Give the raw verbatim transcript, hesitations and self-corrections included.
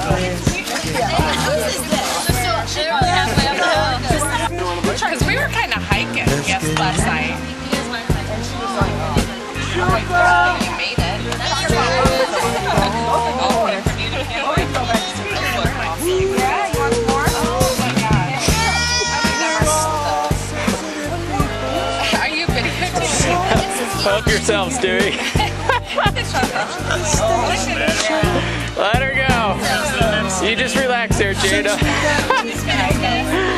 Because we were kind of hiking, yes, last night. You made it. Yeah, you want more? Oh my gosh. Are you videotaping? Help yourself, Stewey. Let her go. You just relax there, Jada.